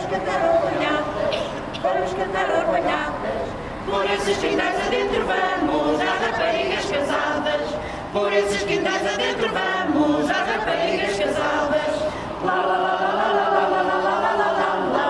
vamos cantar orvalhadas. Por esses quintais adentro vamos, às raparigas casadas. Por esses quintais adentro vamos, às raparigas casadas. Lá, lá, lá, lá, lá, lá, lá, lá, lá, lá, lá, lá, lá,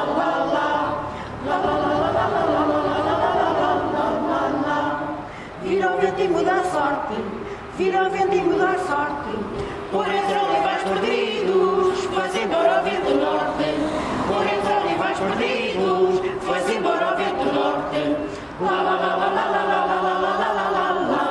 lá, lá. Vira o vento e muda a sorte, vira o vento e muda a sorte. Por entre olivais perdidos, foi-se embora o vento norte. Por entre olivais perdidos, foi-se embora o vento norte. Lá, lá, lá, lá, lá, lá, lá, lá, lá, lá, lá, lá,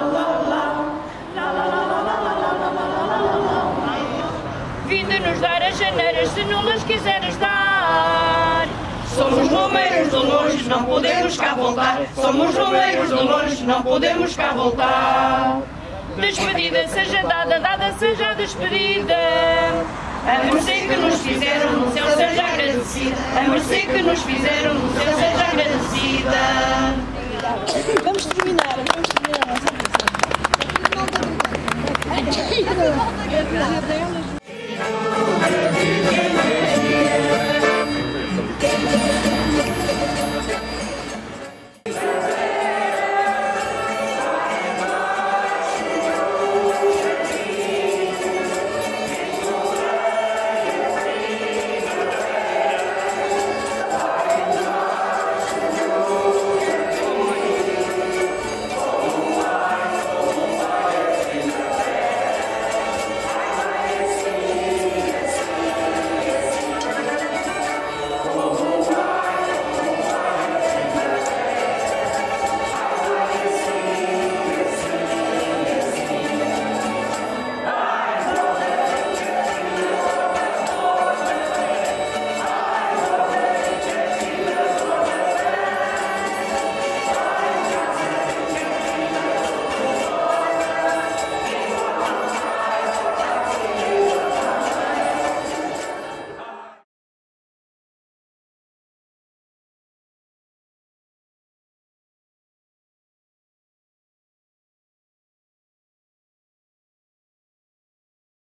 Vinde-nos dar as janeiras se não las quiseres dar. Somos romeiros de longe, não podemos cá voltar. Somos romeiros de longe, não podemos cá voltar. Despedida seja dada, dada seja a despedida. A mercê que nos fizeram no céu seja agradecida. A mercê que nos fizeram no céu seja agradecida. Vamos terminar a nossa missão.